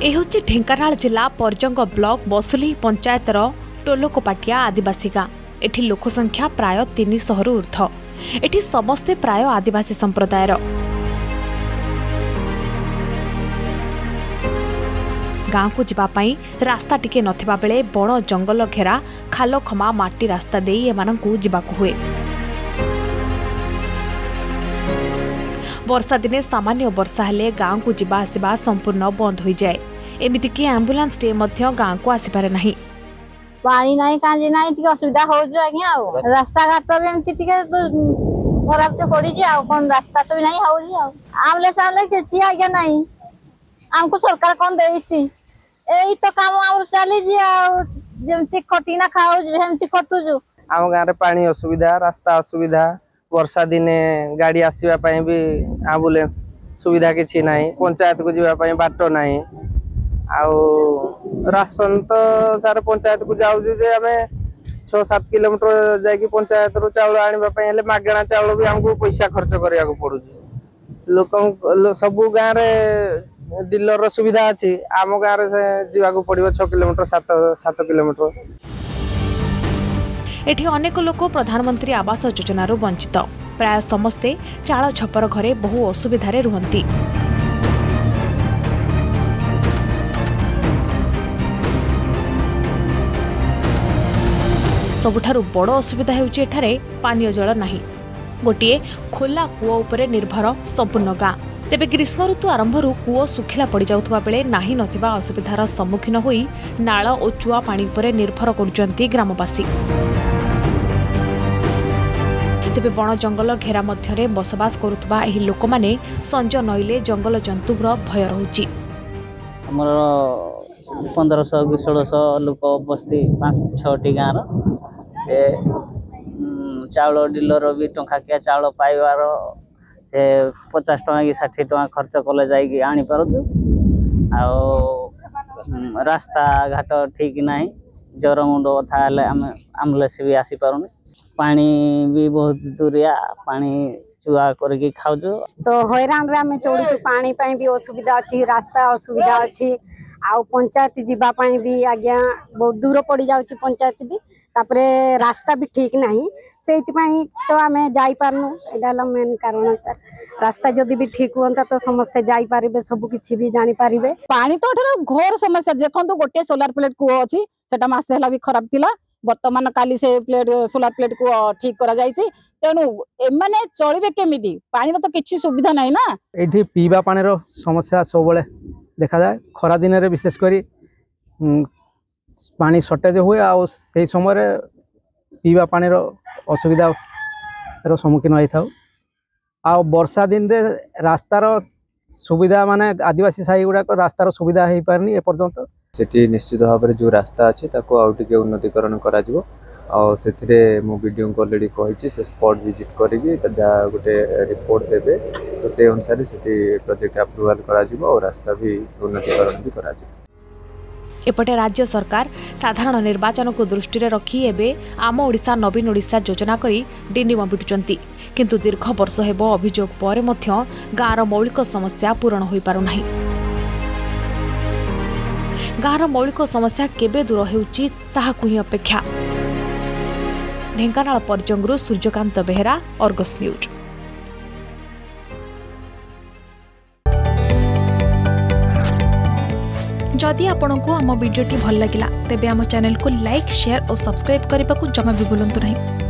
यह हूँ ढेंकानाल जिला परजंग ब्लॉक बसुली पंचायतर टोलोकोपाटिया आदिवासी गाँ। एठी लोकसंख्या प्राय 300 रु ऊर्ध्व। एठी समस्ते प्राय आदिवासी संप्रदायर। गाँ को जीवाई रास्ता टिके नथिबा बेले बण जंगल घेरा खाल खमा माटी रास्ता दे एमानंकु जीवाकु हुए। वर्षा दिने सामान्य वर्षा हेले गाँ को जीवा आसिबा संपूर्ण बंद हो जाए। एमिति कि एम्बुलेंस टे मध्य गाँ को आसीपारे नहीं। पानी नहीं कांजी नहीं टिके असुविधा हो जो आज्ञा आ रास्ता घाट भी एमती टिके खराब तो पड़ी जे आ कोन रास्ता तो नहीं हो जी आ आमले सामले किछि आज्ञा नहीं। हमको सरकार कोन देइछि एई तो काम आउर चली जी आ जेमती खटिना खाओ जेमती खटु जो आम गाँव में पानी असुविधा रास्ता असुविधा वर्षा दिने गाड़ी आसवा भी एम्बुलेंस सुविधा किसी ना पंचायत को जावाई बाट ना आउ राशन तो सारे पंचायत को जाऊँ आम 6-7 किलोमीटर जाकि पंचायत रू चाउल आने मागणा चाउल भी आमको पैसा खर्च करने पड़ू। लोक सबू गाँव में डीलर सुविधा अच्छी आम गाँव में जावाक पड़ो 6 किलोमीटर 7 किलोमीटर। एठी अनेक लोक प्रधानमंत्री आवास योजना वंचित। प्राय समस्ते चाल छपर घरे बहु असुविधारे रुहंती। सबुठारु बड़ असुविधा हेउछि एठारे पानीय जल नाही। गोटिए खोला कूओ उपरे निर्भर संपूर्ण गाँ। तेबे ग्रीष्म ऋतु आरंभरू कूओ सुखिला पड़ जाउथबा बेले नाही नथिबा असुविधार सम्मुखीन होई नाळ ओ चुआ पानी उपरे निर्भर करुचंती ग्रामवासी। तेबे बण जंगल घेरा मध्यरे बसवास करुथबा एही लोकमाने संज नइले जंगल जंतुर भय रहुछि। हमर 1500-1600 लोक बस्ती 5-6टी गाँव चाउल डीलर भी टंका किया चाउल पाइबार 50 टका कि 60 टका खर्च कले जाइए आनी पारतु। रास्ता घाट ठीक नहीं जर मुंड कथा एम्बुलेंस भी आसी पारुनी। पानी भी बहुत दूरिया पानी चुआ करके खाऊ तो हैरान रे आम चढ़ू पानी भी असुविधा अच्छी रास्ता असुविधा अच्छी आ पंचायत जीवाई भी आज्ञा बहुत दूर पड़ जाऊँगी पंचायत भी तापरे रास्ता भी ठीक नहीं से तो आम जापारनु यहाँ मेन कारण सर रास्ता जदि भी ठीक हुआ तो समस्ते जापारे सब किसी भी जानीपारे। पानी तो घोर समस्या देखो गोटे सोलार प्लेट कूओ अच्छी से मसे है भी खराब थिला बर्तमान काली से प्लेट सोलार प्लेट को ठीक करा जायछि। तेणु एमाने चलिबे केमिति पानी तो किछि सुविधा नहीं ना। एठी पीवा पानी समस्या सब बेले देखा जाए। खरा दिन रे विशेष करी पानी शॉर्टेज हुए आ से समय पीवा पानी असुविधा सम्मुखीन होता आ वर्षा दिन रे रास्तार सुविधा माने आदिवासी साई गुड़ाक रास्तार सुविधा हो पारनी एपर्यंत। सेठी निश्चित भाव में जो रास्ता अच्छी आउटे उन्नतीकरण करा मु वीडियो को ऑलरेडी कही से स्पॉट विजिट करी जहाँ गोटे रिपोर्ट देवे तो से अनुसार से प्रोजेक्ट अप्रूवल करा और रास्ता भी उन्नतीकरण भी करा। एपटे राज्य सरकार साधारण निर्वाचन को दृष्टि रखी एबे आम ओडिशा नवीन ओडिशा योजना करी डिंडिम पिटुचंती। किंतु दीर्घ वर्ष हेबो अभियोग पर मध्य गाँर मौलिक समस्या पूरण होई पारु नाही। गाँर मौलिक समस्या केबे दूर हेउची ताहाकु ही अपेक्षा। ढेंकानाल परजंगरू सूर्यकांत बेहेरा, अर्गस न्यूज। जदि आपंक आम भिडी भल लगा तेब आम चैनल को लाइक शेयर और सब्सक्राइब करने को जमा भी भूलु नहीं।